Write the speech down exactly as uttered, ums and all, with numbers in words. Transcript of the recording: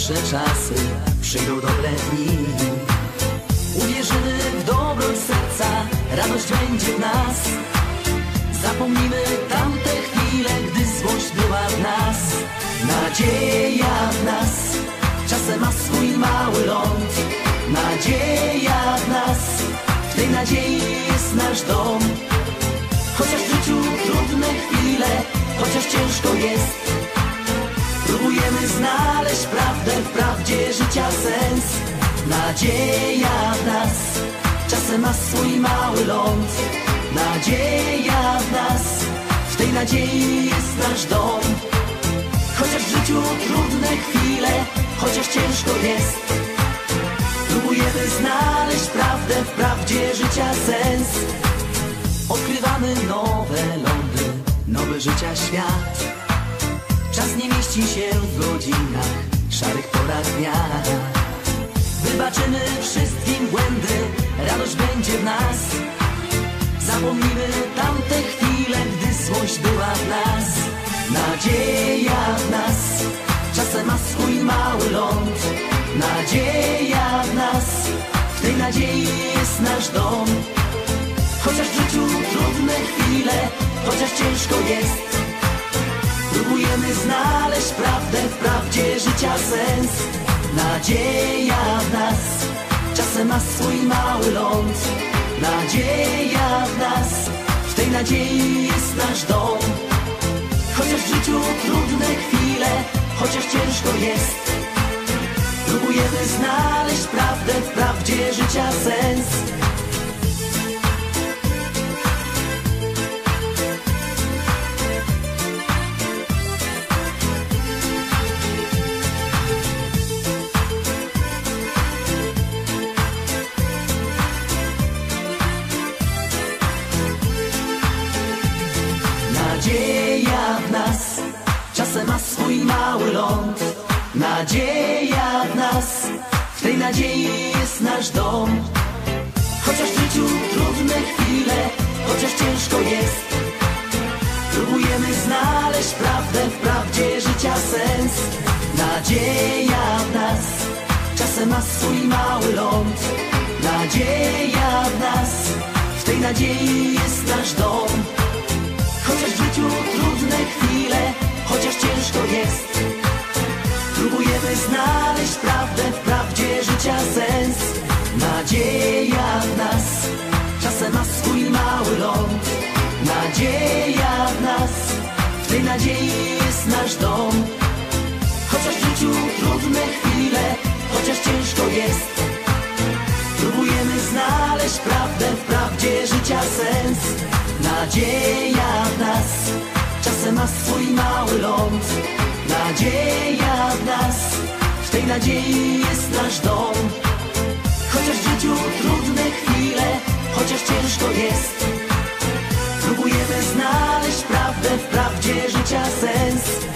gorsze czasy, przyjdą dobre dni. Uwierzymy w dobroć serca, radość będzie w nas. Zapomnimy tamte chwile, gdy złość była w nas. Nadzieja w nas czasem ma swój mały ląd. Nadzieja w nas, w tej nadziei jest nasz dom. Chociaż w życiu trudne chwile, chociaż ciężko jest, próbujemy znaleźć prawdę w prawdzie życia sens. Nadzieja w nas czasem ma swój mały ląd. Nadzieja w nas, w tej nadziei jest nasz dom. Chociaż w życiu trudne chwile, chociaż ciężko jest, próbujemy znaleźć prawdę w prawdzie życia sens. Odkrywamy nowe lądy, nowy życia świat. Czas nie mieści się w godzinach, szarych porach dnia. Wybaczymy wszystkim błędy, radość będzie w nas. Zapomnimy tamte chwile, gdy złość była w nas. Nadzieja w nas czasem ma swój mały ląd. Nadzieja w nas, w tej nadziei jest nasz dom. Chociaż w życiu trudne chwile, chociaż ciężko jest, próbujemy znaleźć prawdę w prawdzie życia sens. Nadzieja w nas czasem ma swój mały ląd. Nadzieja w nas, w tej nadziei jest nasz dom. Chociaż w życiu trudne chwile, chociaż ciężko jest, próbujemy znaleźć prawdę w prawdzie życia sens. Nadzieja w nas czasem ma swój mały ląd. Nadzieja w nas, w tej nadziei jest nasz dom. Chociaż w życiu trudne chwile, chociaż ciężko jest, próbujemy znaleźć prawdę w prawdzie życia sens. Nadzieja w nas czasem ma swój mały ląd. Nadzieja w nas, w tej nadziei jest nasz dom. Chociaż w życiu trudne chwile, chociaż ciężko jest, próbujemy znaleźć prawdę w prawdzie życia sens. Nadzieja w nas czasem ma swój mały ląd. Nadzieja w nas, w tej nadziei jest nasz dom. Chociaż w życiu trudne chwile, chociaż ciężko jest, próbujemy znaleźć prawdę w prawdzie życia sens. Nadzieja w nas czasem ma swój mały ląd. Nadzieja w nas, w tej nadziei jest nasz dom. Chociaż w życiu trudne chwile, chociaż ciężko jest, próbujemy znaleźć prawdę w prawdzie życia sens.